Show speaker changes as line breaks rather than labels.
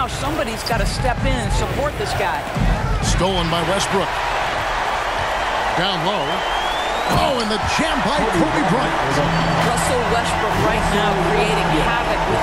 now somebody's got to step in and support this guy.
Stolen by Westbrook. Down low. Oh, and the jam by Kobe Bryant.
Russell Westbrook right now creating havoc